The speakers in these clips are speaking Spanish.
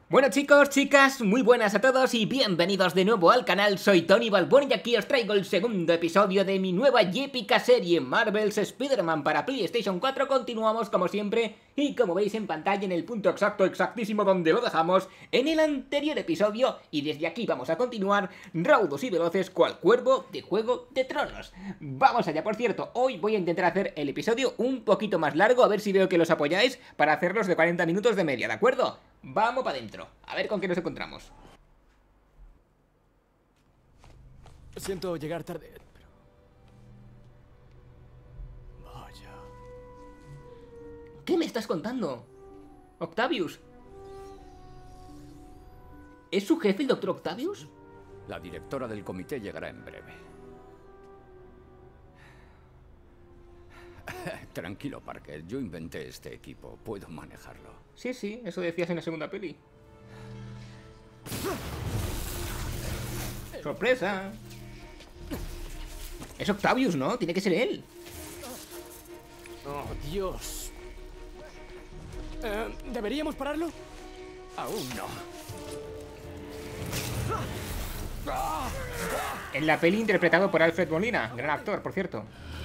Bueno chicos, chicas, muy buenas a todos y bienvenidos de nuevo al canal. Soy Tony Balbón y aquí os traigo el segundo episodio de mi nueva y épica serie Marvel's Spider-Man para PlayStation 4. Continuamos como siempre y como veis en pantalla en el punto exacto, exactísimo donde lo dejamos en el anterior episodio. Y desde aquí vamos a continuar raudos y veloces cual cuervo de Juego de Tronos. Vamos allá. Por cierto, hoy voy a intentar hacer el episodio un poquito más largo, a ver si veo que los apoyáis para hacerlos de 40 minutos de media, ¿de acuerdo? Vamos para adentro, a ver con qué nos encontramos. Siento llegar tarde, pero... Vaya... ¿Qué me estás contando? Octavius. ¿Es su jefe el Dr. Octavius? La directora del comité llegará en breve. Tranquilo, Parker. Yo inventé este equipo. Puedo manejarlo. Sí, sí, eso decías en la segunda peli. ¡Sorpresa! Es Octavius, ¿no? Tiene que ser él. Oh, Dios. ¿Deberíamos pararlo? Aún no. En la peli interpretado por Alfred Molina, gran actor, por cierto.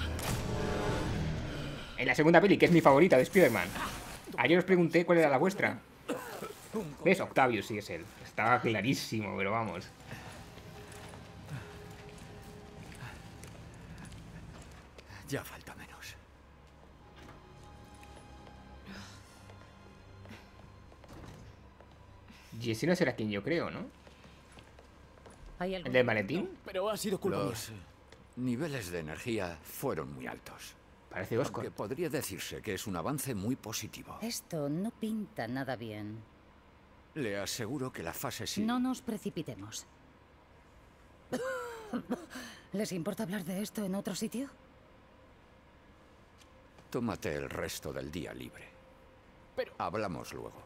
En la segunda peli, que es mi favorita de Spider-Man. Ayer os pregunté cuál era la vuestra. ¿Ves? Octavius, sí es él. Estaba clarísimo, pero vamos. Ya falta menos. Y ese no será quien yo creo, ¿no? ¿El del maletín? Pero ha sido culpa Los niveles de energía fueron muy altos. Parece Oscar. Aunque podría decirse que es un avance muy positivo. Esto no pinta nada bien. Le aseguro que la fase sí. No nos precipitemos. ¿Les importa hablar de esto en otro sitio? Tómate el resto del día libre. Pero... Hablamos luego.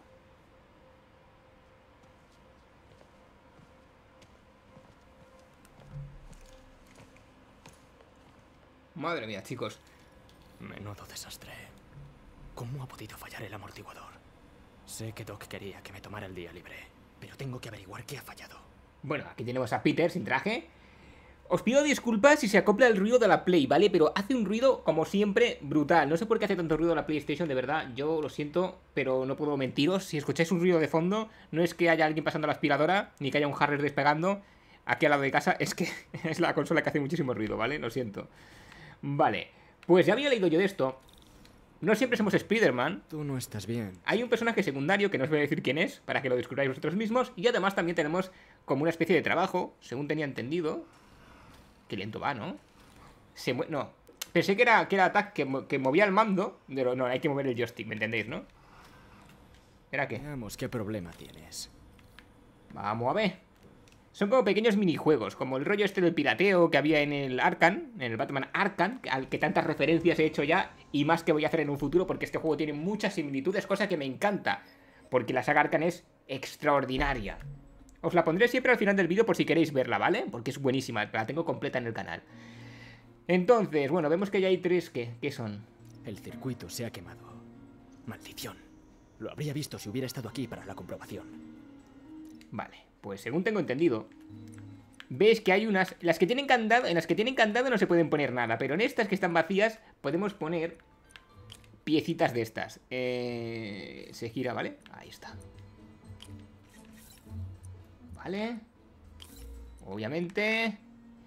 Madre mía, chicos. Menudo desastre. ¿Cómo ha podido fallar el amortiguador? Sé que Doc quería que me tomara el día libre, pero tengo que averiguar qué ha fallado. Bueno, aquí tenemos a Peter sin traje. Os pido disculpas si se acopla el ruido de la Play, ¿vale? Pero hace un ruido, como siempre, brutal. No sé por qué hace tanto ruido la PlayStation, de verdad. Yo lo siento, pero no puedo mentiros. Si escucháis un ruido de fondo, no es que haya alguien pasando la aspiradora, ni que haya un Harrier despegando aquí al lado de casa. Es que es la consola que hace muchísimo ruido, ¿vale? Lo siento. Vale, pues ya había leído yo de esto. No siempre somos Spider-Man. Tú no estás bien. Hay un personaje secundario que no os voy a decir quién es, para que lo descubráis vosotros mismos. Y además también tenemos como una especie de trabajo, según tenía entendido. Qué lento va, ¿no? No, pensé que era Attack que movía el mando. Pero no, hay que mover el joystick, ¿me entendéis, no? ¿Era qué? Veamos qué problema tienes. Vamos a ver. Son como pequeños minijuegos, como el rollo este del pirateo que había en el Arkham, en el Batman Arkham, al que tantas referencias he hecho ya, y más que voy a hacer en un futuro, porque este juego tiene muchas similitudes, cosa que me encanta, porque la saga Arkham es extraordinaria. Os la pondré siempre al final del vídeo por si queréis verla, ¿vale? Porque es buenísima, la tengo completa en el canal. Entonces, bueno, vemos que ya hay tres, ¿qué son? El circuito se ha quemado. Maldición. Lo habría visto si hubiera estado aquí para la comprobación. Vale, pues según tengo entendido, ves que hay unas... En las que tienen candado no se pueden poner nada, pero en estas que están vacías podemos poner piecitas de estas. Se gira, ¿vale? Ahí está. Vale. Obviamente.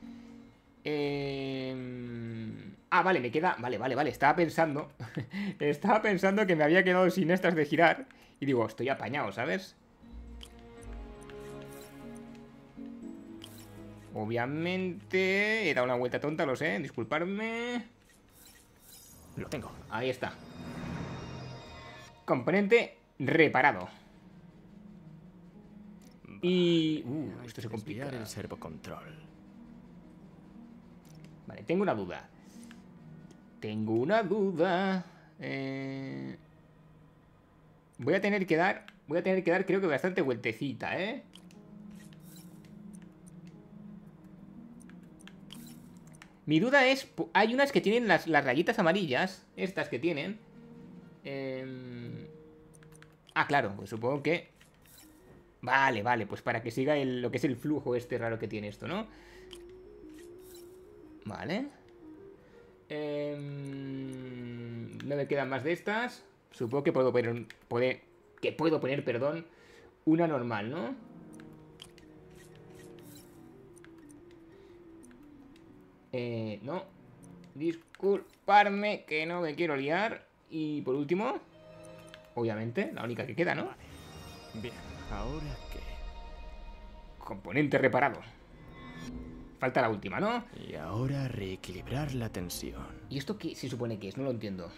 Vale, me queda... Vale, estaba pensando Estaba pensando que me había quedado sin estas de girar. Y digo, estoy apañado, ¿sabes? Obviamente he dado una vuelta tonta, lo sé, disculpadme. Lo tengo. Ahí está. Componente reparado. Y... esto se complica. El servocontrol. Vale, tengo una duda. Voy a tener que dar creo que bastante vueltecita, ¿eh? Mi duda es, hay unas que tienen las rayitas amarillas, estas que tienen. Ah, claro, pues supongo que Vale, vale, pues para que siga lo que es el flujo este raro que tiene esto, ¿no? Vale. No me quedan más de estas. Supongo que puedo poner, perdón, una normal, ¿no? No. Disculparme que no me quiero liar. Y por último, obviamente, la única que queda, ¿no? Vale. Bien, ¿ahora qué? Componente reparado. Falta la última, ¿no? Y ahora reequilibrar la tensión. ¿Y esto qué se supone que es? No lo entiendo.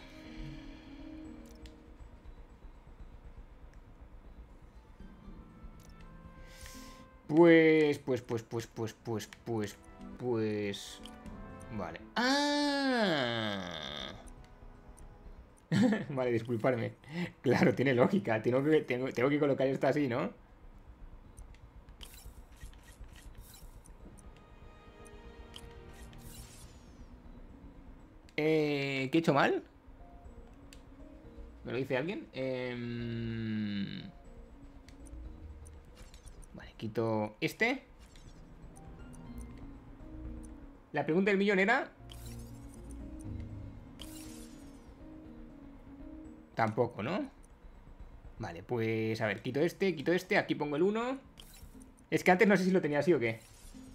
Pues... Vale. ¡Ah! Vale, disculparme. Claro, tiene lógica. Tengo que colocar esto así, ¿no? ¿Qué he hecho mal? ¿Me lo dice alguien? Vale, quito este. La pregunta del millón era... Tampoco, ¿no? Vale, pues a ver, quito este, aquí pongo el 1. Es que antes no sé si lo tenía así o qué.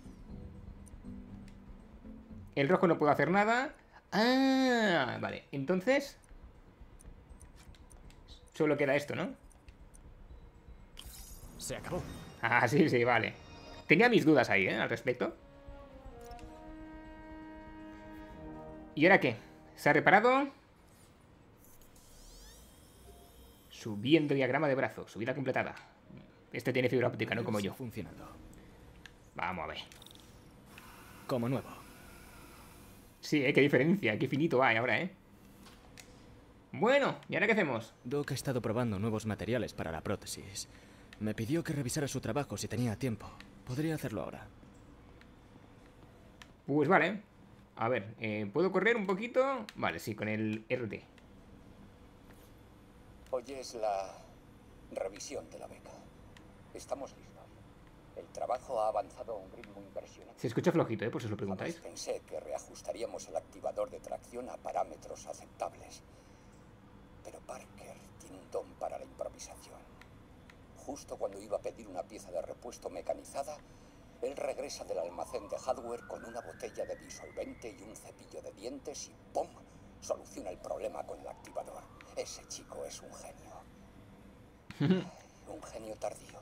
El rojo no puedo hacer nada. Ah, vale, entonces solo queda esto, ¿no? Se acabó. Ah, sí, sí, vale. Tenía mis dudas ahí, al respecto. ¿Y ahora qué? ¿Se ha reparado? Subiendo diagrama de brazo, subida completada. Este tiene fibra óptica, no como yo. Funcionando. Vamos a ver. Como nuevo. Sí, qué diferencia, qué finito hay ahora, Bueno, ¿y ahora qué hacemos? Doc ha estado probando nuevos materiales para la prótesis. Me pidió que revisara su trabajo si tenía tiempo. Podría hacerlo ahora. Pues vale. A ver, ¿puedo correr un poquito? Vale, sí, con el RT. Hoy es la revisión de la beca. Estamos listos. El trabajo ha avanzado a un ritmo impresionante. Se escucha flojito, por si os lo preguntáis. Jamás pensé que reajustaríamos el activador de tracción a parámetros aceptables. Pero Parker tiene un don para la improvisación. Justo cuando iba a pedir una pieza de repuesto mecanizada, él regresa del almacén de hardware con una botella de disolvente y un cepillo de dientes y ¡pum! Soluciona el problema con el activador. Ese chico es un genio. Un genio tardío.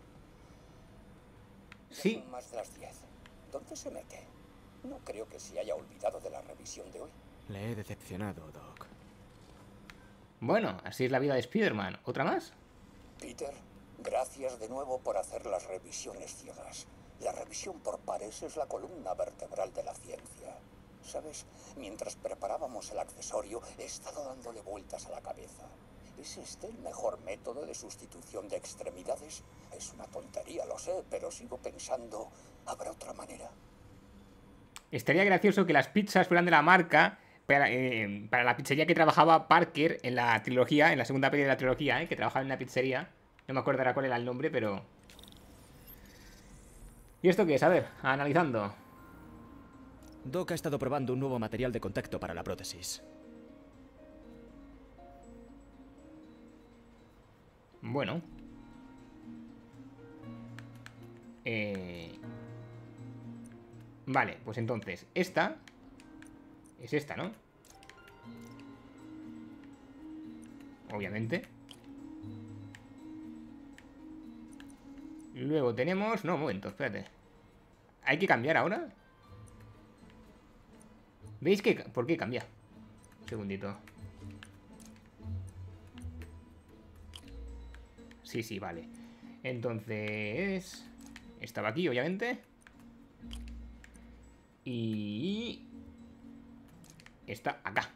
Ya Sí. son más de las 10. ¿Dónde se mete? No creo que se haya olvidado de la revisión de hoy. Le he decepcionado, Doc. Bueno, así es la vida de Spider-Man. ¿Otra más? Peter, gracias de nuevo por hacer las revisiones ciegas. La revisión por pares es la columna vertebral de la ciencia. ¿Sabes? Mientras preparábamos el accesorio, he estado dándole vueltas a la cabeza. ¿Es este el mejor método de sustitución de extremidades? Es una tontería, lo sé, pero sigo pensando, ¿habrá otra manera? Estaría gracioso que las pizzas fueran de la marca para la pizzería que trabajaba Parker en la trilogía, en la segunda peli de la trilogía, que trabajaba en una pizzería. No me acuerdo ahora cuál era el nombre, pero... ¿Y esto qué es? A ver, analizando. Doc ha estado probando un nuevo material de contacto para la prótesis. Bueno. Vale, pues entonces, esta es esta, ¿no? Obviamente. Luego tenemos... No, un momento, espérate. ¿Hay que cambiar ahora? ¿Veis que... ¿Por qué cambia? Un segundito. Sí, sí, vale. Entonces... Estaba aquí, obviamente. Y... Está acá.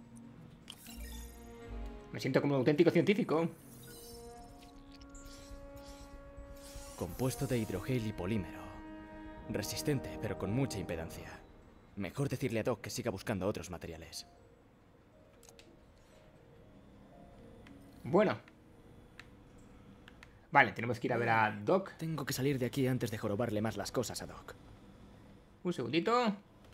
Me siento como un auténtico científico. Compuesto de hidrogel y polímero. Resistente, pero con mucha impedancia. Mejor decirle a Doc que siga buscando otros materiales. Bueno. Vale, tenemos que ir a ver a Doc. Tengo que salir de aquí antes de jorobarle más las cosas a Doc. Un segundito.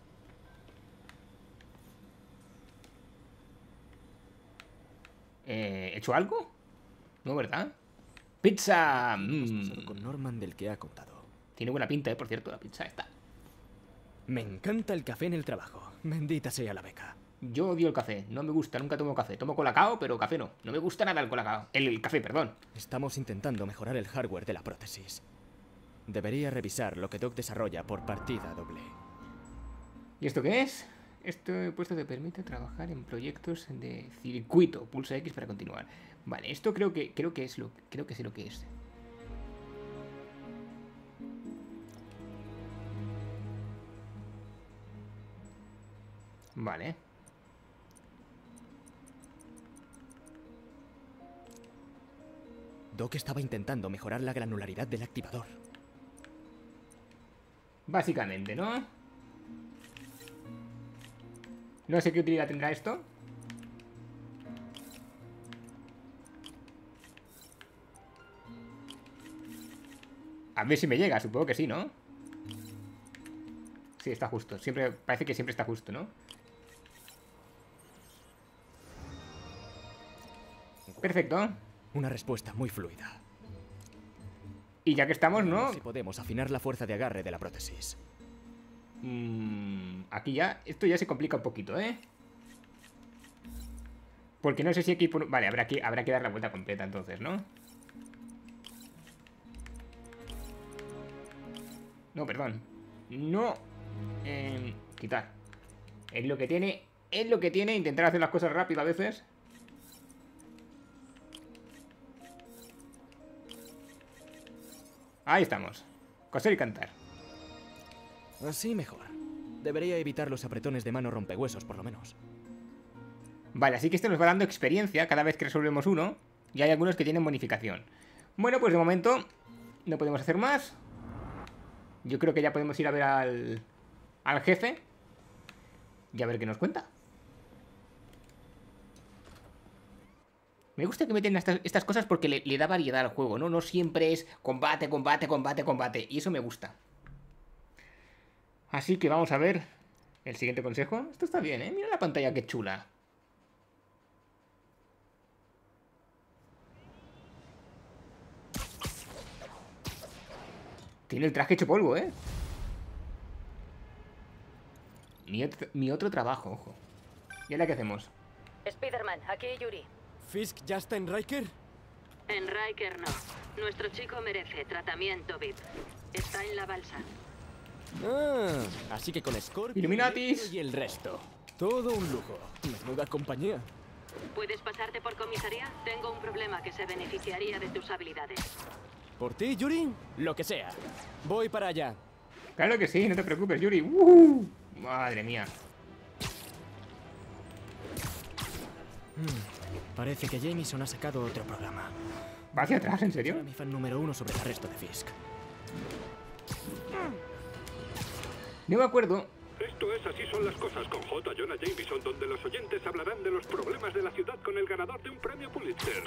¿He hecho algo? No, ¿verdad? ¡Pizza! Has pasado con Norman del que ha contado. Tiene buena pinta, por cierto, la pizza esta. Me encanta el café en el trabajo. Bendita sea la beca. Yo odio el café, no me gusta, nunca tomo café. Tomo colacao, pero café no. No me gusta nada el colacao. El café, perdón. Estamos intentando mejorar el hardware de la prótesis. Debería revisar lo que Doc desarrolla por partida doble. ¿Y esto qué es? Este puesto te permite trabajar en proyectos de circuito. Pulsa X para continuar. Vale, esto creo que sé lo que es. Vale. Doc estaba intentando mejorar la granularidad del activador. Básicamente, ¿no? No sé qué utilidad tendrá esto. A ver si me llega, supongo que sí, ¿no? Sí, está justo. Siempre, parece que siempre está justo, ¿no? Perfecto. Una respuesta muy fluida. Y ya que estamos, ¿no? Si podemos afinar la fuerza de agarre de la prótesis. Aquí ya, esto ya se complica un poquito, ¿eh? Porque no sé si aquí... Vale, habrá que dar la vuelta completa entonces, ¿no? No, perdón. No. Quitar. Es lo que tiene intentar hacer las cosas rápido a veces. Ahí estamos. Coser y cantar. Así mejor. Debería evitar los apretones de mano rompehuesos, por lo menos. Vale, así que esto nos va dando experiencia cada vez que resolvemos uno. Y hay algunos que tienen bonificación. Bueno, pues de momento no podemos hacer más. Yo creo que ya podemos ir a ver al jefe. Y a ver qué nos cuenta. Me gusta que meten estas cosas porque le da variedad al juego, ¿no? No siempre es combate, combate, combate, combate. Y eso me gusta. Así que vamos a ver el siguiente consejo. Esto está bien, ¿eh? Mira la pantalla, qué chula. Tiene el traje hecho polvo, ¿eh? Mi otro trabajo, ojo. ¿Y ahora qué hacemos? Spiderman, aquí Yuri. ¿Fisk ya está en Riker? En Riker no. Nuestro chico merece tratamiento VIP. Está en la balsa. Ah, así que con Scorpio Illuminatis y el resto. Todo un lujo. Menuda compañía. ¿Puedes pasarte por comisaría? Tengo un problema que se beneficiaría de tus habilidades. ¿Por ti, Yuri? Lo que sea. Voy para allá. Claro que sí, no te preocupes, Yuri. Madre mía. Parece que Jameson ha sacado otro programa. ¿Va hacia atrás, en serio? Era mi fan número 1 sobre el arresto de Fisk. No me acuerdo. Esto es Así son las cosas con J. Jonah Jameson, donde los oyentes hablarán de los problemas de la ciudad con el ganador de un premio Pulitzer.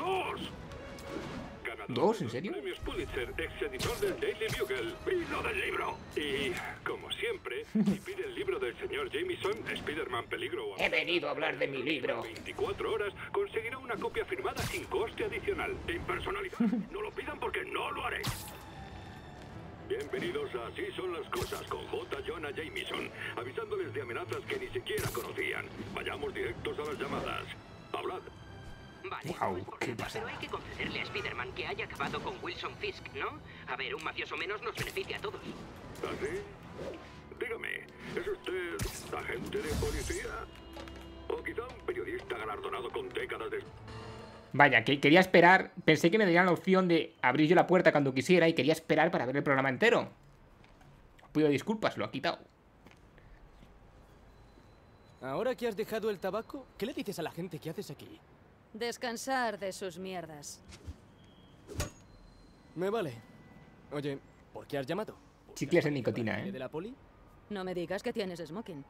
¿Dos? ¿En serio? Premios Pulitzer, ex editor del Daily Bugle. ¡Vino del libro! Y, como siempre, si pide el libro del señor Jameson, Spider-Man Peligro o... He venido a hablar de mi libro. 24 horas, conseguirá una copia firmada sin coste adicional. Impersonalizada. No lo pidan porque no lo haré. Bienvenidos a Así son las cosas con J. Jonah Jameson, avisándoles de amenazas que ni siquiera conocían. Vayamos directos a las llamadas. Hablad. Vale, Wow, ¿qué pasa? pero hay que concederle a Spiderman que haya acabado con Wilson Fisk, ¿no? A ver, un mafioso menos nos beneficia a todos. ¿Así? Dígame, ¿es usted agente de policía? ¿O quizá un periodista galardonado con décadas de... Vaya, que quería esperar. Pensé que me darían la opción de abrir yo la puerta cuando quisiera y quería esperar para ver el programa entero. Pido disculpas, lo ha quitado. Ahora que has dejado el tabaco, ¿qué le dices a la gente que haces aquí? Descansar de sus mierdas. Me vale. Oye, ¿por qué has llamado? Chicles en nicotina, ¿eh? ¿De la poli? No me digas que tienes smoking.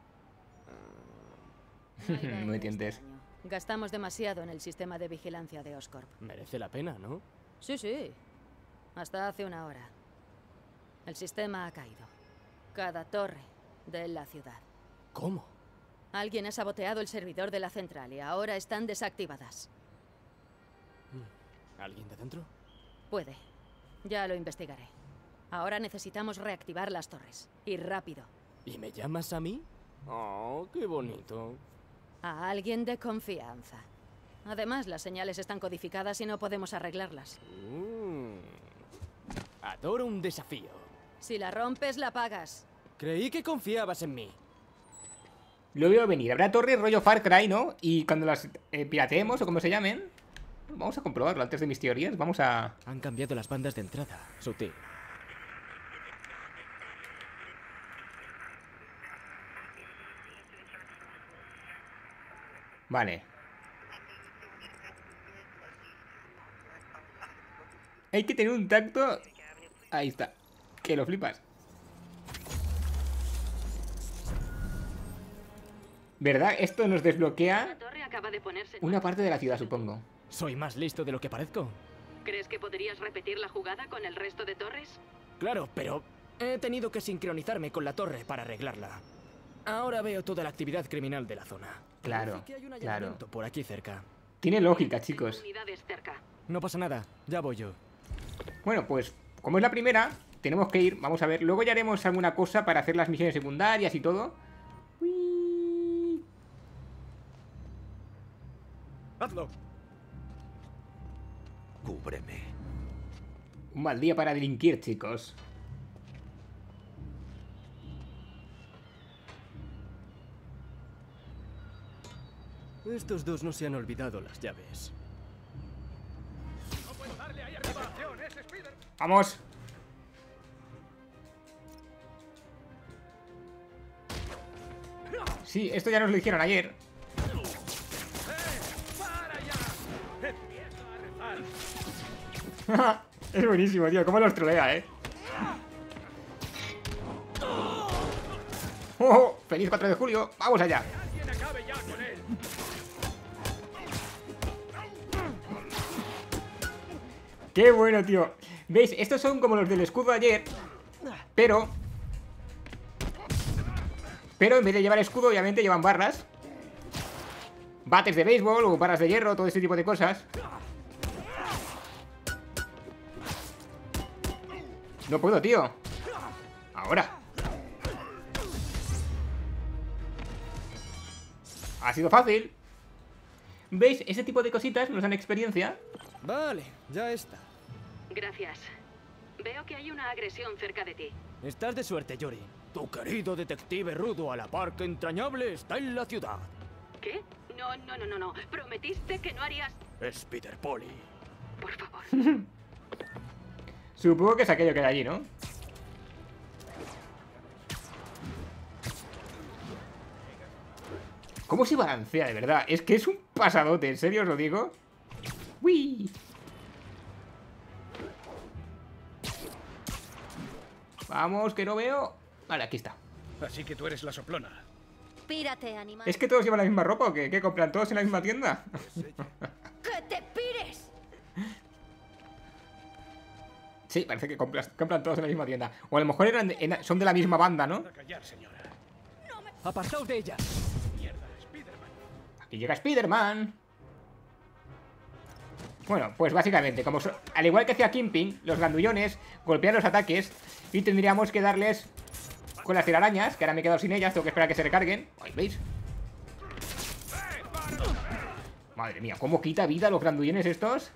No me entiendes. Gastamos demasiado en el sistema de vigilancia de Oscorp. Merece la pena, ¿no? Sí, sí. Hasta hace una hora. El sistema ha caído. Cada torre de la ciudad. ¿Cómo? Alguien ha saboteado el servidor de la central y ahora están desactivadas. ¿Alguien de dentro? Puede. Ya lo investigaré. Ahora necesitamos reactivar las torres. Y rápido. ¿Y me llamas a mí? Oh, qué bonito. A alguien de confianza. Además, las señales están codificadas y no podemos arreglarlas. Adoro un desafío. Si la rompes, la pagas. Creí que confiabas en mí. Lo veo venir. Habrá torres rollo Far Cry, ¿no? Y cuando las pirateemos o como se llamen, vamos a comprobarlo antes de mis teorías. Vamos a... Han cambiado las bandas de entrada. Sutil. Vale. Hay que tener un tacto... Ahí está. Que lo flipas. ¿Verdad? Esto nos desbloquea La torre acaba de ponerse en una marcha. parte de la ciudad, supongo. ¿Soy más listo de lo que parezco? ¿Crees que podrías repetir la jugada con el resto de torres? Claro, pero he tenido que sincronizarme con la torre para arreglarla. Ahora veo toda la actividad criminal de la zona. Claro, Parece que hay un claro. allanamiento por aquí cerca. Tiene lógica, chicos. Unidades cerca. No pasa nada, ya voy yo. Bueno, pues como es la primera, tenemos que ir, vamos a ver. Luego ya haremos alguna cosa para hacer las misiones secundarias y todo. Uy. Hazlo. Cúbreme. Un mal día para delinquir, chicos. Estos dos no se han olvidado las llaves. ¡Vamos! Sí, esto ya nos lo dijeron ayer. Es buenísimo, tío. Cómo los trolea, ¡Oh! ¡Feliz 4 de julio! ¡Vamos allá! ¡Qué bueno, tío! ¿Veis? Estos son como los del escudo de ayer. Pero en vez de llevar escudo, obviamente llevan barras. Bates de béisbol o barras de hierro, todo ese tipo de cosas. No puedo, tío. Ahora. Ha sido fácil. ¿Veis? Ese tipo de cositas nos dan experiencia. Vale, ya está. Gracias. Veo que hay una agresión cerca de ti. Estás de suerte, Yori. Tu querido detective rudo a la par que entrañable está en la ciudad. ¿Qué? No. Prometiste que no harías... Es Peter Polly. Por favor. Supongo que es aquello que hay allí, ¿no? ¿Cómo se balancea, de verdad? Es que es un pasadote, en serio os lo digo. ¡Uy! Vamos, que no veo. Vale, aquí está. Así que tú eres la soplona. Pírate, animal. ¿Es que todos llevan la misma ropa o qué? ¿Qué compran todos en la misma tienda? ¡Que te pires! Sí, parece que compran todos en la misma tienda. O a lo mejor son de la misma banda, ¿no? A callar, señora. Apartaos de ella. Mierda, Spiderman. Aquí llega Spider-Man. Bueno, pues básicamente, como al igual que hacía Kingpin, los gandullones golpean los ataques y tendríamos que darles con las telarañas, que ahora me he quedado sin ellas, tengo que esperar a que se recarguen. Ahí veis. Madre mía, cómo quita vida los grandullones estos.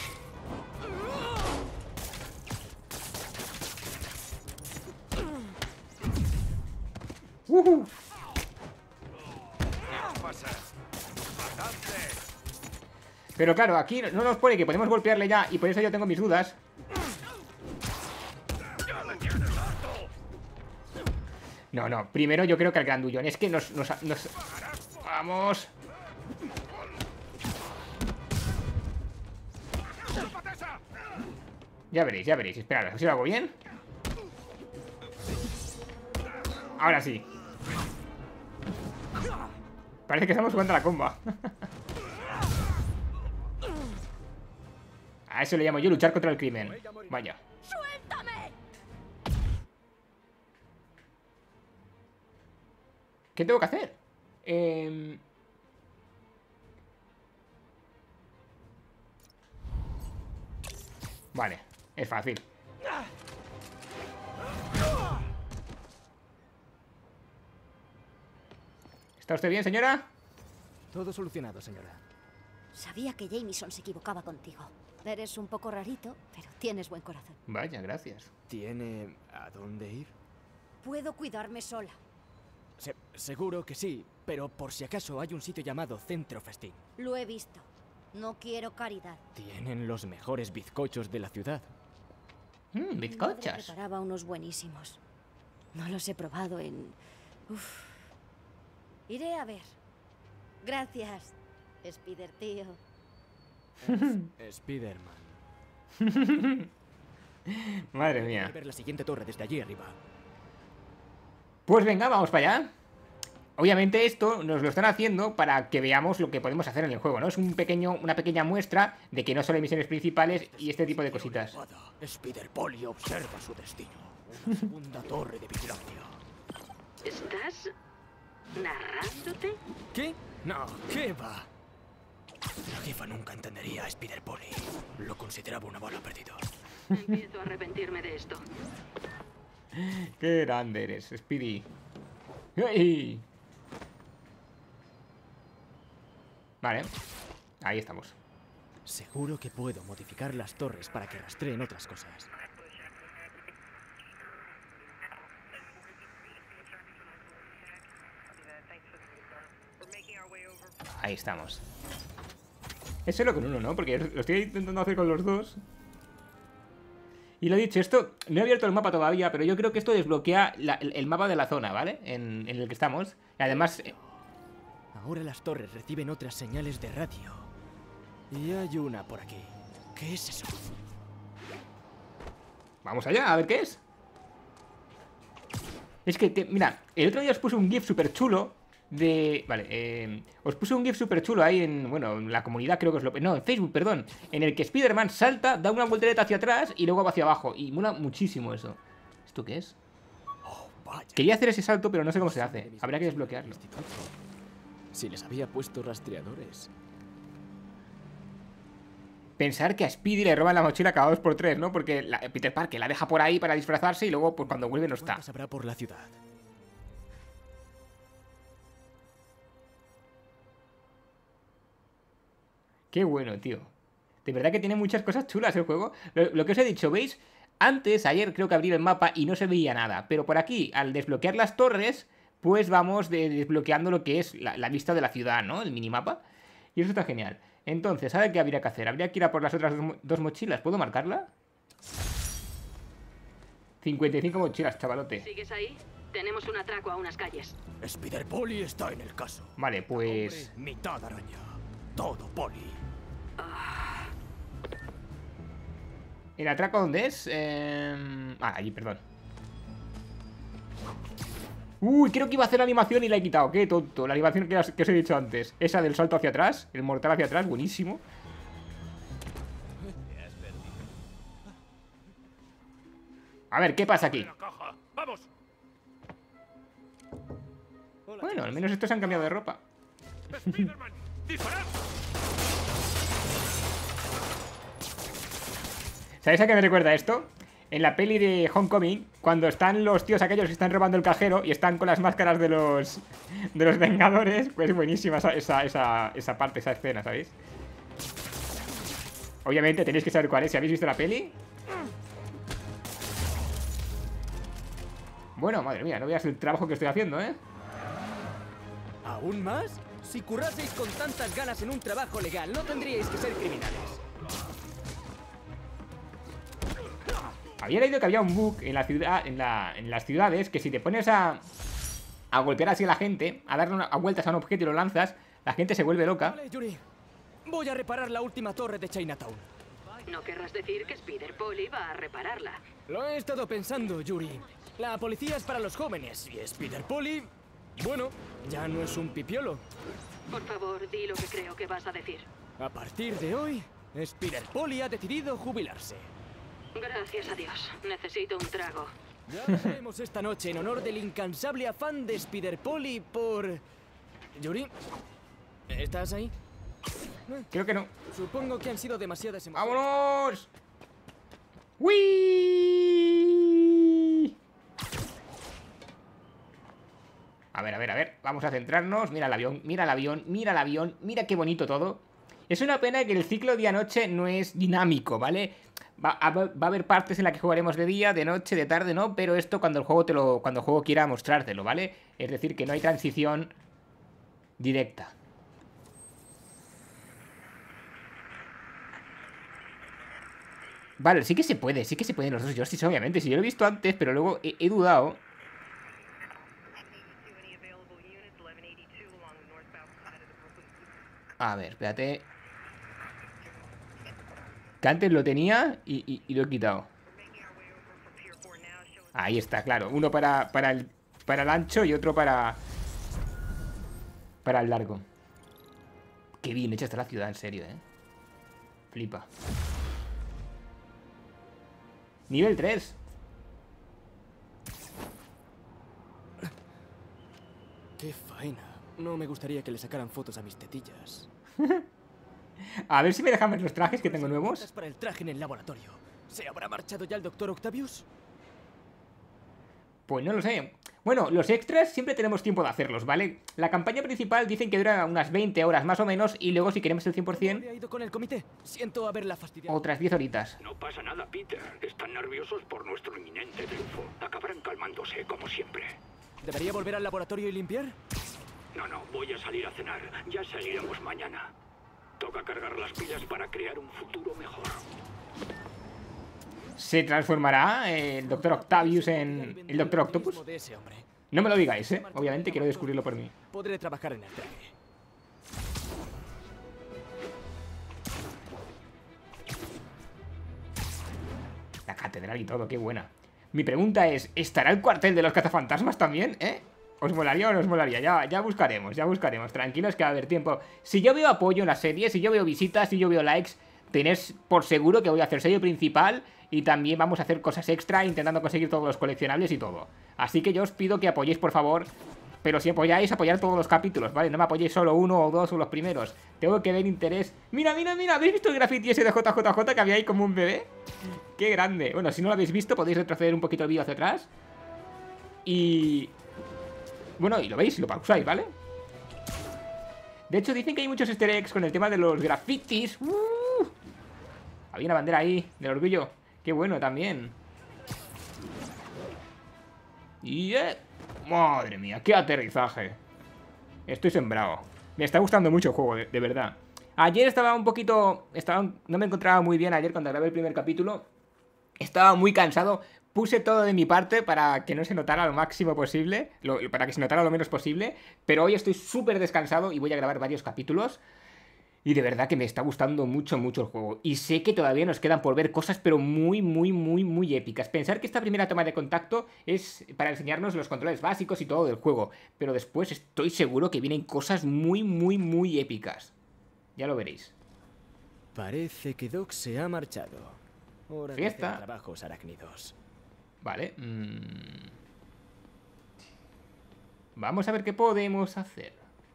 Pero claro, aquí no nos pone que podemos golpearle ya, y por eso yo tengo mis dudas. No, primero yo creo que el grandullón. Es que nos... Vamos. Ya veréis, esperad, a ver si lo hago bien. Ahora sí. Parece que estamos jugando a la comba. A eso le llamo yo luchar contra el crimen. Vaya. ¡Suéltame! ¿Qué tengo que hacer? Vale, es fácil. ¿Está usted bien, señora? Todo solucionado, señora. Sabía que Jameson se equivocaba contigo. Eres un poco rarito, pero tienes buen corazón. Vaya, gracias. ¿Tiene a dónde ir? Puedo cuidarme sola. Seguro que sí, pero por si acaso hay un sitio llamado Centro Festín. Lo he visto. No quiero caridad. Tienen los mejores bizcochos de la ciudad. Mi madre Bizcochos. preparaba unos buenísimos. No los he probado en... Uf. Iré a ver. Gracias, Spider tío. Spiderman. Madre Voy a mía. ver la siguiente torre desde allí arriba. Pues venga, vamos para allá. Obviamente esto nos lo están haciendo para que veamos lo que podemos hacer en el juego, ¿no? Es una pequeña muestra de que no solo hay misiones principales y este tipo de cositas. Spider Poli observa su destino. Una segunda torre de vigilancia. ¿Estás narrándote? ¿Qué? No, ¿qué va? La jefa nunca entendería a Spider Poli. Lo consideraba una bala perdida. Empiezo a arrepentirme de esto. Qué grande eres, Speedy. ¡Hey! Vale, ahí estamos. Seguro que puedo modificar las torres para que rastreen otras cosas. Ahí estamos. Es solo con uno, ¿no? Porque lo estoy intentando hacer con los dos. Y lo he dicho, esto no he abierto el mapa todavía, pero yo creo que esto desbloquea el mapa de la zona, ¿vale? En el que estamos. Y además... Ahora las torres reciben otras señales de radio. Y hay una por aquí. ¿Qué es eso? Vamos allá, a ver qué es. Es que, mira, el otro día os puse un GIF súper chulo de... Vale, os puse un GIF súper chulo ahí en... Bueno, en la comunidad creo que os lo... No, en Facebook, perdón. En el que Spider-Man salta, da una voltereta hacia atrás y luego va hacia abajo. Y mola muchísimo eso. ¿Esto qué es? Oh, vaya. Quería hacer ese salto, pero no sé cómo se hace. Habría que desbloquearlo. Si les había puesto rastreadores. Pensar que a Speedy le roban la mochila cada 2x3, ¿no? Porque Peter Parker la deja por ahí para disfrazarse y luego pues, cuando vuelve no está. ¿Cuántas habrá por la ciudad? Qué bueno, tío. De verdad que tiene muchas cosas chulas el juego. Lo que os he dicho, ¿veis? Antes, ayer creo que abrí el mapa y no se veía nada. Pero por aquí, al desbloquear las torres, pues vamos desbloqueando lo que es la vista de la ciudad, ¿no? El minimapa. Y eso está genial. Entonces, ¿sabe qué habría que hacer? Habría que ir a por las otras dos mochilas. ¿Puedo marcarla? 55 mochilas, chavalote. ¿Sigues ahí? Tenemos un atraco a unas calles. Spider Poli está en el caso. Vale, pues... Hombre, mitad araña. Todo Poli. ¿El atraco dónde es? Allí, perdón. Uy, creo que iba a hacer la animación y la he quitado. Qué tonto, la animación que os he dicho antes. Esa del salto hacia atrás, el mortal hacia atrás, buenísimo. A ver, ¿qué pasa aquí? ¡Vamos! Bueno, al menos estos se han cambiado de ropa. ¡Spiderman! ¡Disparad! ¿Sabéis a qué me recuerda esto? En la peli de Homecoming, cuando están los tíos aquellos que están robando el cajero y están con las máscaras de los Vengadores, pues buenísima esa parte, esa escena, ¿sabéis? Obviamente tenéis que saber cuál es. Si habéis visto la peli... Bueno, madre mía, no veas el trabajo que estoy haciendo, ¿eh? ¿Aún más? Si curraseis con tantas ganas en un trabajo legal, no tendríais que ser criminales. Había leído que había un bug en la ciudad, en las ciudades, que si te pones a golpear así a la gente, a darle a vueltas a un objeto y lo lanzas, la gente se vuelve loca. Vale, Yuri. Voy a reparar la última torre de Chinatown. No querrás decir que Spider Poli va a repararla. Lo he estado pensando, Yuri. La policía es para los jóvenes y Spider Poli... Bueno, ya no es un pipiolo. Por favor, di lo que creo que vas a decir. A partir de hoy, Spider Poli ha decidido jubilarse. Gracias a Dios. Necesito un trago. Ya hablaremos esta noche en honor del incansable afán de Spider Poli por... Yuri, ¿estás ahí? Creo que no. Supongo que han sido demasiadas emociones. ¡Vámonos! ¡Uy! A ver, a ver, a ver. Vamos a centrarnos. Mira el avión, mira el avión, mira el avión. Mira qué bonito todo. Es una pena que el ciclo día-noche no es dinámico, ¿vale? Va a haber partes en las que jugaremos de día, de noche, de tarde, ¿no? Pero esto cuando el juego cuando el juego quiera mostrártelo, ¿vale? Es decir, que no hay transición directa. Vale, sí que se pueden los dos Justice, obviamente. Si yo lo he visto antes, pero luego he dudado. A ver, espérate. Que antes lo tenía y lo he quitado. Ahí está, claro. Uno para el ancho y otro para el largo. Qué bien hecha está la ciudad, en serio, Flipa. Nivel 3. Qué faena. No me gustaría que le sacaran fotos a mis tetillas. A ver si me dejan ver los trajes que tengo nuevos. Para el traje en el laboratorio. ¿Se habrá marchado ya el Dr. Octavius? Pues no lo sé. Bueno, los extras siempre tenemos tiempo de hacerlos, ¿vale? La campaña principal dicen que dura unas 20 horas más o menos. Y luego si queremos el 100%... ¿Ha ido con el comité? Siento haberla fastidiado. Otras 10 horitas. No pasa nada, Peter. Están nerviosos por nuestro inminente triunfo. Acabarán calmándose, como siempre. ¿Debería volver al laboratorio y limpiar? No, voy a salir a cenar. Ya seguiremos mañana. Toca cargar las pilas para crear un futuro mejor. ¿Se transformará el Dr. Octavius en el Dr. Octopus? No me lo digáis, Obviamente quiero descubrirlo por mí. Podré trabajar en el traje. La catedral y todo, qué buena. Mi pregunta es, ¿estará el cuartel de los cazafantasmas también, ¿Os molaría o no os molaría? Ya buscaremos, Tranquilos que va a haber tiempo. Si yo veo apoyo en la serie, si yo veo visitas, si yo veo likes, tenéis por seguro que voy a hacer sello principal y también vamos a hacer cosas extra intentando conseguir todos los coleccionables y todo. Así que yo os pido que apoyéis, por favor. Pero si apoyáis, apoyar todos los capítulos, ¿vale? No me apoyéis solo uno o dos o los primeros. Tengo que ver interés. ¡Mira! ¿Habéis visto el graffiti ese de JJJ que había ahí como un bebé? ¡Qué grande! Bueno, si no lo habéis visto, podéis retroceder un poquito el vídeo hacia atrás. Y... bueno, y lo veis, lo pausáis, ¿vale? De hecho, dicen que hay muchos easter eggs con el tema de los grafitis. Había una bandera ahí, del orgullo. Qué bueno también. Y... madre mía, qué aterrizaje. Estoy sembrado. Me está gustando mucho el juego, de verdad. Ayer estaba un poquito... no me encontraba muy bien ayer cuando grabé el primer capítulo. Estaba muy cansado. Puse todo de mi parte para que no se notara lo máximo posible, para que se notara lo menos posible, pero hoy estoy súper descansado y voy a grabar varios capítulos. Y de verdad que me está gustando mucho, mucho el juego. Y sé que todavía nos quedan por ver cosas, pero muy, muy, muy, muy épicas. Pensar que esta primera toma de contacto es para enseñarnos los controles básicos y todo del juego. Pero después estoy seguro que vienen cosas muy, muy, muy épicas. Ya lo veréis. Parece que Doc se ha marchado. Hora de Fiesta. hacer trabajos arácnidos. Vale. Vamos a ver qué podemos hacer.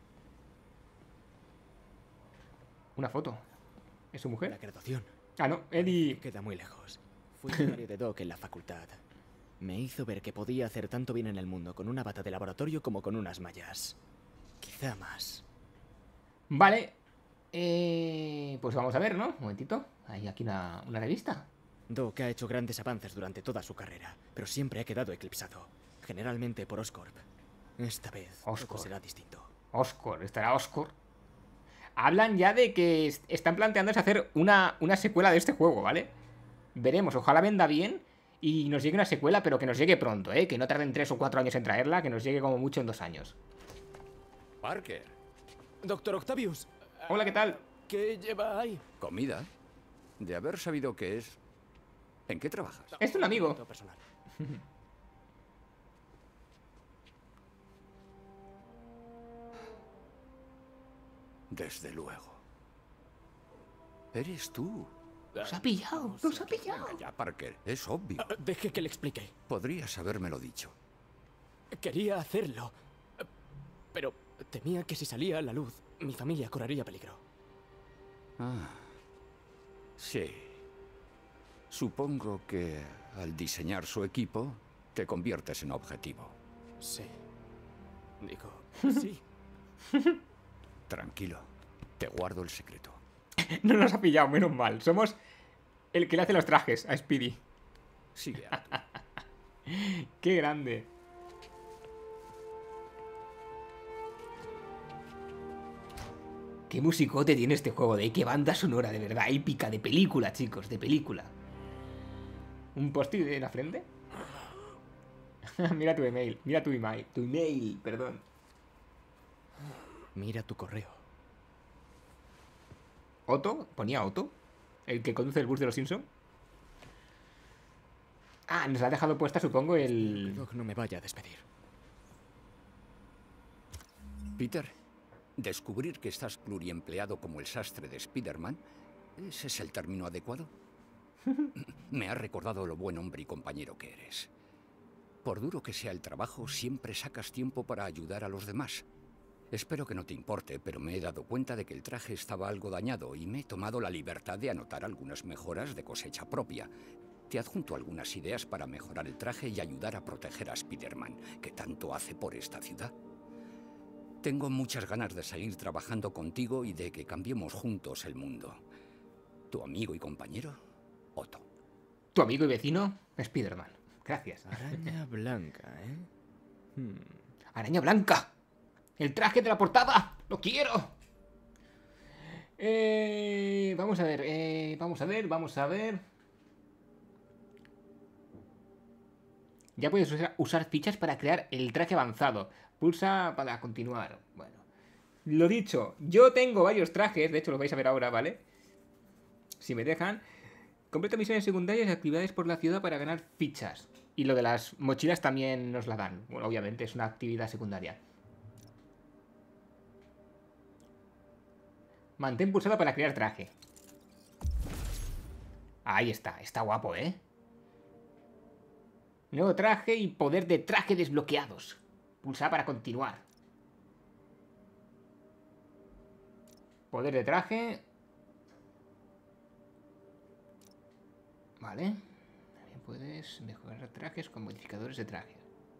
Una foto. ¿Es su mujer? La graduación. Ah, no, Eddie. Queda muy lejos. Fui becario de Doc en la facultad. Me hizo ver que podía hacer tanto bien en el mundo con una bata de laboratorio como con unas mallas. Quizá más. Vale. Pues vamos a ver, ¿no? Un momentito. Hay aquí una revista. Doc ha hecho grandes avances durante toda su carrera, pero siempre ha quedado eclipsado. Generalmente por Oscorp. Esta vez todo será distinto. Oscorp, estará Oscorp. Hablan ya de que están planteándose hacer una secuela de este juego, ¿vale? Veremos, ojalá venda bien y nos llegue una secuela, pero que nos llegue pronto, ¿eh? Que no tarden 3 o 4 años en traerla, que nos llegue como mucho en 2 años. Parker. Doctor Octavius. Hola, ¿qué tal? ¿Qué lleva ahí? ¿Comida? De haber sabido qué es. ¿En qué trabajas? Es un amigo. Personal. Desde luego. Eres tú. Nos ha pillado, nos ha pillado. Venga ya, Parker. Es obvio. Deje que le explique. Podrías habérmelo dicho. Quería hacerlo, pero temía que si salía a la luz, mi familia correría peligro. Ah, sí. Supongo que al diseñar su equipo, te conviertes en objetivo. Sí. Digo, sí. Tranquilo, te guardo el secreto. No nos ha pillado, menos mal. Somos el que le hace los trajes a Speedy. Sigue a tú. ¡Qué grande! Qué musicote tiene este juego, qué banda sonora, de verdad, épica, de película, chicos, de película. ¿Un post-it en la frente? Mira tu email, tu email, perdón. Mira tu correo. ¿Otto? ¿Ponía Otto? ¿El que conduce el bus de los Simpson? Ah, nos la ha dejado puesta, supongo, el... Doc no me vaya a despedir. Peter, descubrir que estás pluriempleado como el sastre de Spider-Man, ¿ese es el término adecuado? Me ha recordado lo buen hombre y compañero que eres. Por duro que sea el trabajo, siempre sacas tiempo para ayudar a los demás. Espero que no te importe, pero me he dado cuenta de que el traje estaba algo dañado y me he tomado la libertad de anotar algunas mejoras de cosecha propia. Te adjunto algunas ideas para mejorar el traje y ayudar a proteger a Spider-Man, que tanto hace por esta ciudad. Tengo muchas ganas de seguir trabajando contigo y de que cambiemos juntos el mundo. Tu amigo y compañero, Otto. Tu amigo y vecino, Spider-Man. Gracias. Araña blanca, ¿eh? ¡Araña blanca! ¡El traje de la portada! ¡Lo quiero! Vamos a ver. Ya puedes usar fichas para crear el traje avanzado. Pulsa para continuar. Bueno, lo dicho, yo tengo varios trajes, de hecho lo vais a ver ahora, ¿vale? Si me dejan. Completa misiones secundarias y actividades por la ciudad para ganar fichas. Y lo de las mochilas también nos la dan. Bueno, obviamente es una actividad secundaria. Mantén pulsado para crear traje. Ahí está, está guapo, ¿eh? Nuevo traje y poder de traje desbloqueados. Pulsar para continuar. Poder de traje. Vale. También puedes mejorar trajes con modificadores de traje.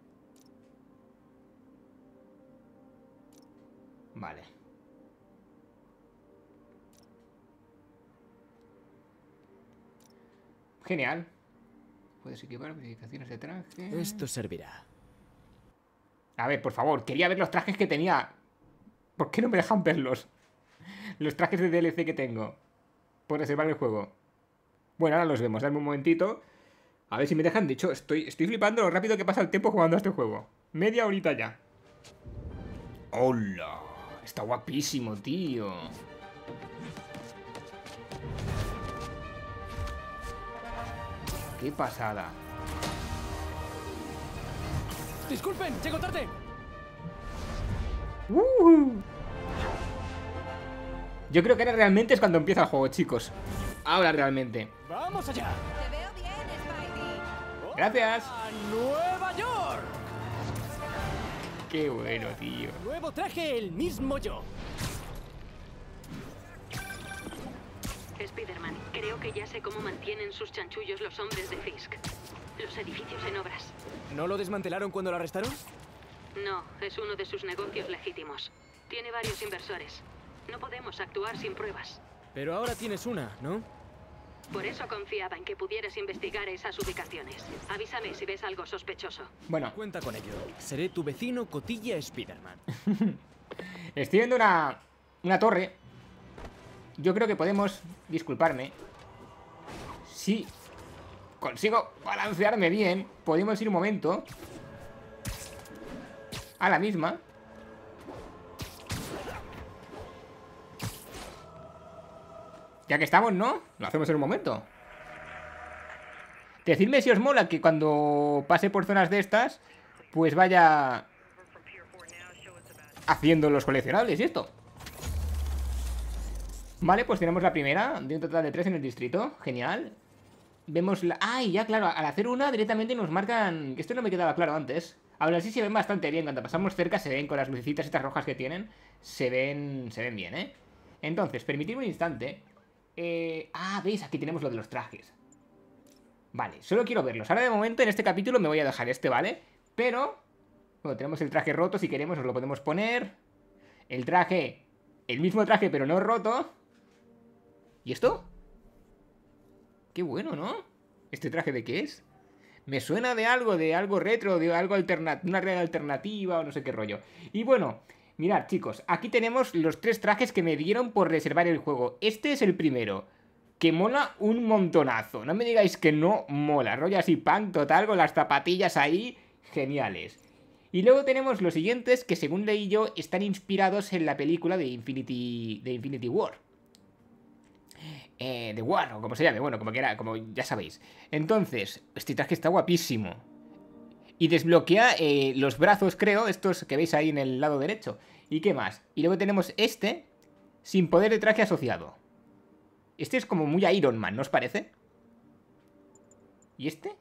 Vale. Genial. Puedes equipar modificaciones de traje. Esto servirá. A ver, por favor, quería ver los trajes que tenía. ¿Por qué no me dejan verlos? Los trajes de DLC que tengo. Por reservar el juego. Bueno, ahora los vemos. Dame un momentito. A ver si me dejan. De hecho, estoy flipando lo rápido que pasa el tiempo jugando a este juego. Media horita ya. ¡Hola! Está guapísimo, tío. ¡Qué pasada! ¡Disculpen! ¡Llego tarde! Yo creo que ahora realmente es cuando empieza el juego, chicos. Ahora realmente. ¡Vamos allá! Te veo bien, Spidey. Gracias. ¡A Nueva York! ¡Qué bueno, tío! Nuevo traje, el mismo yo. Spider-Man, creo que ya sé cómo mantienen sus chanchullos los hombres de Fisk. Los edificios en obras. ¿No lo desmantelaron cuando lo arrestaron? No, es uno de sus negocios legítimos. Tiene varios inversores. No podemos actuar sin pruebas. Pero ahora tienes una, ¿no? Por eso confiaba en que pudieras investigar esas ubicaciones. Avísame si ves algo sospechoso. Bueno, Cuenta con ello. Seré tu vecino Cotilla Spider-Man. estoy viendo una torre. Yo creo que podemos, disculparme, si consigo balancearme bien, podemos ir un momento a la misma. Ya que estamos, ¿no? Lo hacemos en un momento. Decidme si os mola que cuando pase por zonas de estas, pues vaya haciendo los coleccionables y esto. Vale, pues tenemos la primera, de un total de 3 en el distrito. Genial. Vemos la... ¡Ay! Ya, claro, al hacer una directamente nos marcan... Esto no me quedaba claro antes. Aún así se ven bastante bien, cuando pasamos cerca se ven con las lucecitas estas rojas que tienen. Se ven bien, ¿eh? Entonces, permitidme un instante. ¿Veis? Aquí tenemos lo de los trajes. Vale, solo quiero verlos. Ahora de momento en este capítulo me voy a dejar este, ¿vale? Pero, bueno, tenemos el traje roto, si queremos nos lo podemos poner. El traje, el mismo traje pero no roto. ¿Y esto? Qué bueno, ¿no? ¿Este traje de qué es? Me suena de algo retro, de algo alternativo, una red alternativa o no sé qué rollo. Y bueno, mirad chicos, aquí tenemos los 3 trajes que me dieron por reservar el juego. Este es el primero, que mola un montonazo. No me digáis que no mola. Rollo así punk total, con las zapatillas ahí, geniales. Y luego tenemos los siguientes que según leí yo están inspirados en la película de Infinity War. The War, o como se llame, bueno, como quiera, como ya sabéis. Entonces, este traje está guapísimo. Y desbloquea los brazos, creo, estos que veis ahí en el lado derecho. ¿Y qué más? Y luego tenemos este, sin poder de traje asociado. Este es como muy Iron Man, ¿no os parece? ¿Y este?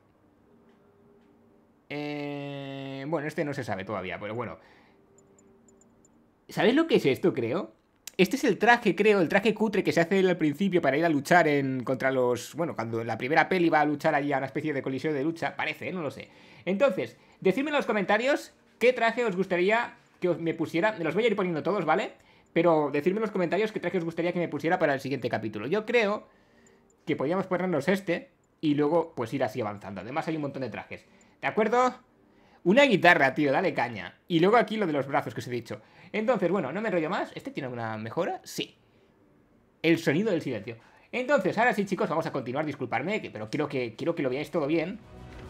Bueno, este no se sabe todavía, pero bueno. ¿Sabéis lo que es esto, creo? Este es el traje, creo, el traje cutre que se hace al principio para ir a luchar contra los... Bueno, cuando en la primera peli va a luchar allí a una especie de colisión de lucha. Parece, no lo sé. Entonces, decidme en los comentarios qué traje os gustaría que me pusiera. Me los voy a ir poniendo todos, ¿vale? Pero decidme en los comentarios qué traje os gustaría que me pusiera para el siguiente capítulo. Yo creo que podríamos ponernos este y luego pues ir así avanzando. Además hay un montón de trajes. ¿De acuerdo? Una guitarra, tío, dale caña. Y luego aquí lo de los brazos que os he dicho. Entonces, bueno, no me enrollo más. ¿Este tiene alguna mejora? Sí. El sonido del silencio. Entonces, ahora sí, chicos, vamos a continuar. Disculpadme, pero quiero que lo veáis todo bien.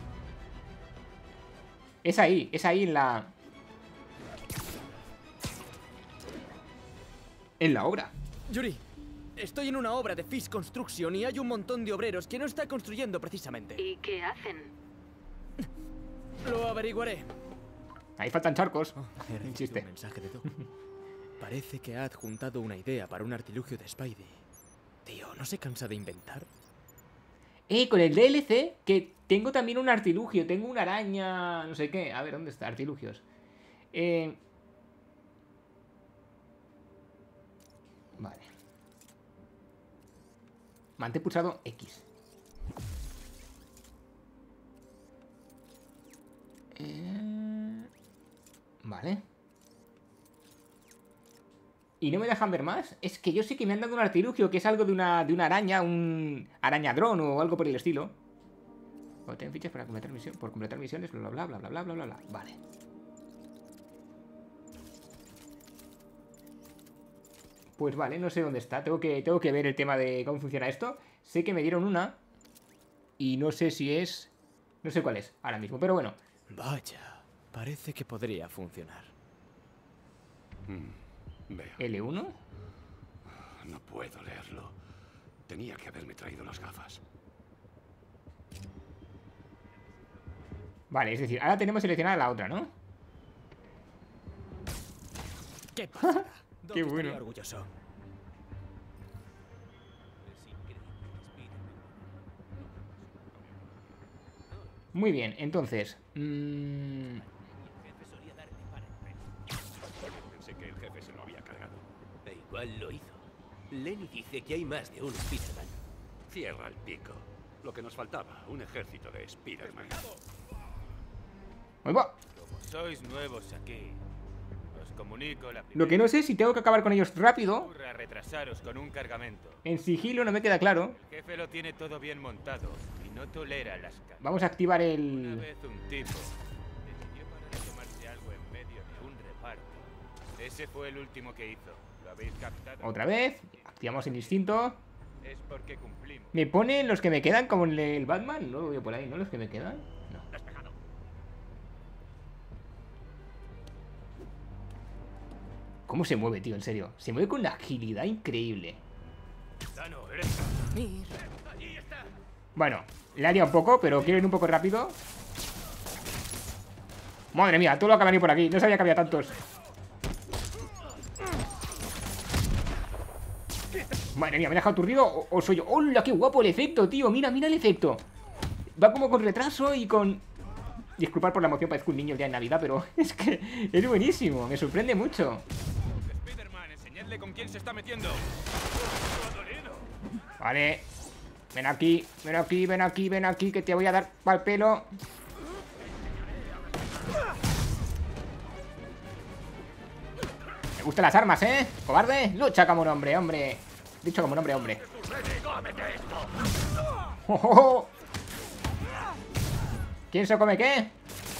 Es ahí en la... En la obra. Yuri, estoy en una obra de Fish Construction y hay un montón de obreros que no está construyendo precisamente. ¿Y qué hacen? Lo averiguaré. Ahí faltan charcos. He Un chiste. un mensaje de Doc. Parece que ha adjuntado una idea para un artilugio de Spidey. Tío, ¿no se cansa de inventar? Con el DLC, que tengo también un artilugio. Tengo una araña... No sé qué. A ver, ¿dónde está? Artilugios. Vale. Mantén pulsado X. Vale. ¿Y no me dejan ver más? Es que yo sé que me han dado un artilugio, que es algo de una araña, un arañadrón o algo por el estilo. Obtén fichas para completar misiones, bla bla bla bla bla bla bla bla. Vale. Pues vale, no sé dónde está. Tengo que ver el tema de cómo funciona esto. Sé que me dieron una y no sé si es... No sé cuál es ahora mismo, pero bueno. Vaya, parece que podría funcionar. Veo. L1. No puedo leerlo. Tenía que haberme traído las gafas. Vale, es decir, ahora tenemos seleccionada la otra, ¿no? ¿Qué pasa? Qué bueno. Orgulloso. Muy bien, entonces... Pensé que el jefe se lo había cargado. E igual lo hizo. Lenny dice que hay más de un Spider-Man. Cierra el pico. Lo que nos faltaba, un ejército de Spider-Man. ¡Ahí va! Como sois nuevos aquí, os comunico la Lo que no sé es si tengo que acabar con ellos rápido. ocurra retrasaros con un cargamento. En sigilo no me queda claro. El jefe lo tiene todo bien montado y no tolera las caras. Vamos a activar Una el... vez un tipo decidió parar a tomarse algo en medio de un reparto. Ese fue el último que hizo. ¿Lo habéis captado? Otra vez. Activamos el instinto. Es porque cumplimos. Me pone los que me quedan como en el Batman. No lo veo por ahí, ¿no? Los que me quedan. No. ¿Cómo se mueve, tío? En serio. Se mueve con una agilidad increíble. Dano, eres... Allí está. Bueno, le haría un poco, pero quiero ir un poco rápido. Madre mía, todo lo que ha venido por aquí. No sabía que había tantos. Madre mía, ¿me he dejado aturdido o soy yo? ¡Hola, qué guapo el efecto, tío! Mira, mira el efecto. Va como con retraso y con... Disculpad por la emoción, parezco un niño ya en Navidad, pero es que es buenísimo, me sorprende mucho. Spider-Man, enseñadle con quién se está metiendo. Vale. Ven aquí, ven aquí, ven aquí, ven aquí, que te voy a dar pa'l pelo. Me gustan las armas, ¿eh? Cobarde, lucha como un hombre, hombre. Dicho como un hombre, hombre. ¡Oh, oh, oh! ¿Quién se come qué?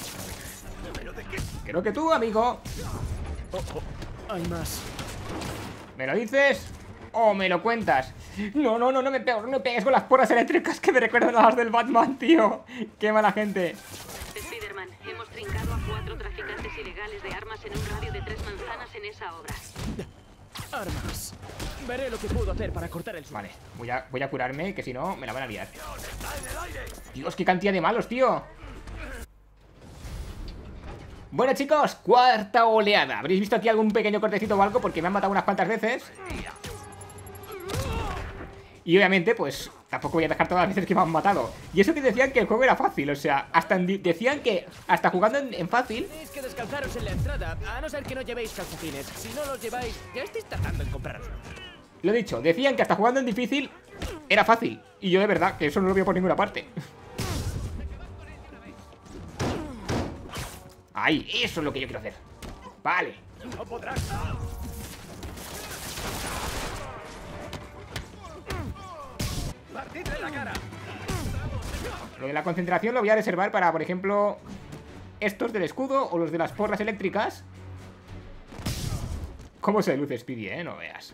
Creo que tú, amigo. Hay más. ¿Me lo dices o me lo cuentas? No, no, no, no me pegues, no me pegues con las porras eléctricas que me recuerdan a las del Batman, tío. Qué mala gente. Spider-Man, hemos trincado a 4 traficantes ilegales de armas en un radio de 3 manzanas en esa obra. Armas. Veré lo que puedo hacer para cortar el suelo. Vale, voy a curarme, que si no me la van a liar. Dios, qué cantidad de malos, tío. Bueno, chicos, cuarta oleada. ¿Habréis visto aquí algún pequeño cortecito o algo? Porque me han matado unas cuantas veces. Y obviamente, pues, tampoco voy a dejar todas las veces que me han matado. Y eso que decían que el juego era fácil. O sea, hasta decían que hasta jugando en fácil... Tenéis que descalzaros en la entrada, a no ser que no llevéis calcetines. Si no los lleváis, ya estáis tardando en compraros. Lo dicho, decían que hasta jugando en difícil era fácil. Y yo de verdad, que eso no lo veo por ninguna parte. Ahí, eso es lo que yo quiero hacer. Vale. No podrás. Partidle la cara. Lo de la concentración lo voy a reservar para, por ejemplo, estos del escudo o los de las porras eléctricas. ¿Cómo se luce Speedy, no veas?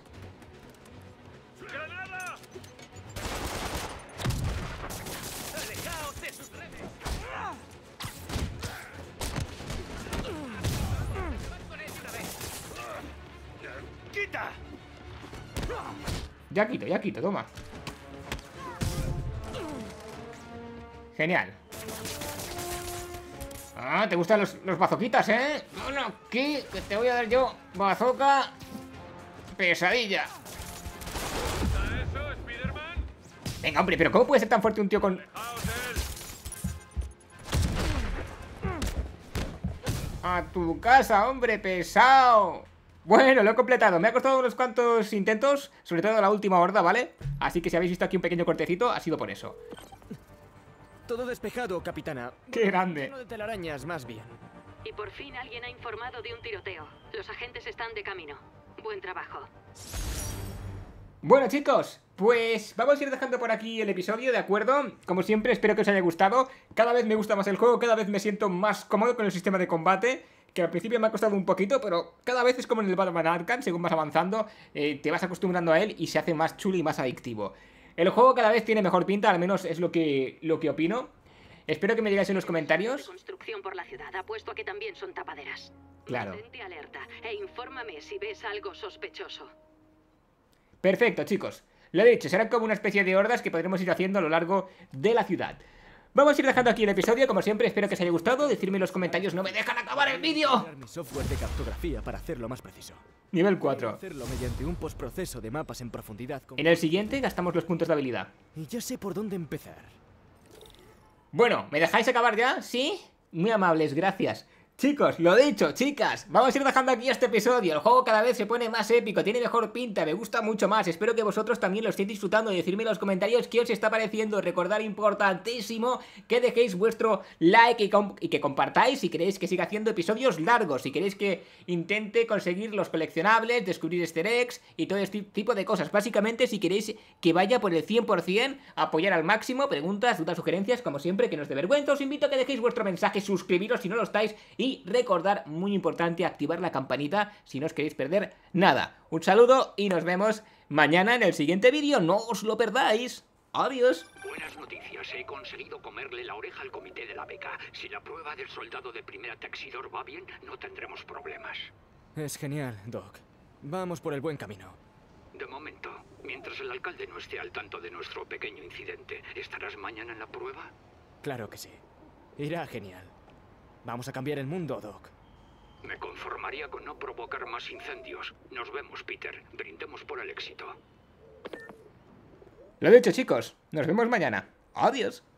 Ya quito, toma. Genial. Ah, ¿te gustan los bazoquitas, Bueno, aquí, que te voy a dar yo bazoca pesadilla. Venga, hombre, pero ¿cómo puede ser tan fuerte un tío con...? A tu casa, hombre, pesado. Bueno, lo he completado, me ha costado unos cuantos intentos, sobre todo la última horda, ¿vale? Así que si habéis visto aquí un pequeño cortecito, ha sido por eso. Todo despejado, capitana. ¡Qué grande! Lleno de telarañas, más bien. Y por fin alguien ha informado de un tiroteo. Los agentes están de camino. Buen trabajo. Bueno, chicos, pues vamos a ir dejando por aquí el episodio, ¿de acuerdo? Como siempre, espero que os haya gustado. Cada vez me gusta más el juego, cada vez me siento más cómodo con el sistema de combate, que al principio me ha costado un poquito, pero cada vez es como en el Batman Arkham, según vas avanzando, te vas acostumbrando a él y se hace más chulo y más adictivo. El juego cada vez tiene mejor pinta, al menos es lo que opino. Espero que me digáis en los comentarios. Construcción por la ciudad, apuesto a que también son tapaderas. Claro. Mantente alerta e infórmame si ves algo sospechoso. Perfecto, chicos. Lo he dicho, serán como una especie de hordas que podremos ir haciendo a lo largo de la ciudad. Vamos a ir dejando aquí el episodio, como siempre, espero que os haya gustado. Decidme en los comentarios, no me dejan acabar el vídeo. Mi software de cartografía para hacerlo más preciso. Nivel 4. Hacerlo mediante un postproceso de mapas en profundidad. En el siguiente gastamos los puntos de habilidad. Y ya sé por dónde empezar. Bueno, ¿me dejáis acabar ya? ¿Sí? Muy amables, gracias. Chicos, lo dicho, chicas, vamos a ir dejando aquí este episodio. El juego cada vez se pone más épico, tiene mejor pinta, me gusta mucho más. Espero que vosotros también lo estéis disfrutando y decirme en los comentarios qué os está pareciendo. Recordad, importantísimo, que dejéis vuestro like y que compartáis si queréis que siga haciendo episodios largos. Si queréis que intente conseguir los coleccionables, descubrir easter eggs y todo este tipo de cosas. Básicamente, si queréis que vaya por el 100%, apoyar al máximo, preguntas, dudas, sugerencias, como siempre, que no os dé vergüenza. Os invito a que dejéis vuestro mensaje, suscribiros si no lo estáis y recordar, muy importante, activar la campanita si no os queréis perder nada. Un saludo y nos vemos mañana en el siguiente vídeo, no os lo perdáis. Adiós. Buenas noticias, he conseguido comerle la oreja al comité de la beca. Si la prueba del soldado de primera Texidor va bien, no tendremos problemas. Es genial, Doc. Vamos por el buen camino. De momento, mientras el alcalde no esté al tanto de nuestro pequeño incidente, ¿estarás mañana en la prueba? Claro que sí. Irá genial. Vamos a cambiar el mundo, Doc. Me conformaría con no provocar más incendios. Nos vemos, Peter. Brindemos por el éxito. Lo dicho, chicos, nos vemos mañana. Adiós.